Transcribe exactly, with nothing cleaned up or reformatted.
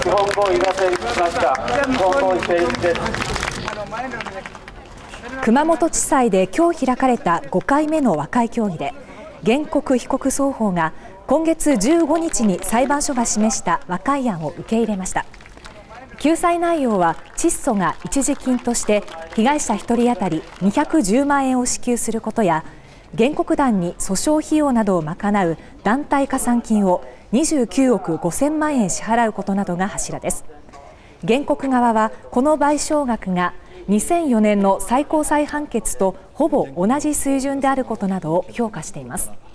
基本合意が成立しました。基本合意成立です。 熊本地裁で今日開かれたごかいめの和解協議で、原告被告双方が今月じゅうごにちに裁判所が示した和解案を受け入れました。救済内容は、チッソが一時金として被害者ひとり当たりにひゃくじゅうまんえんを支給することや、原告団に訴訟費用などを賄う団体加算金をにじゅうきゅうおくごせんまんえん支払うことなどが柱です。原告側は、この賠償額がにせんよねんの最高裁判決とほぼ同じ水準であることなどを評価しています。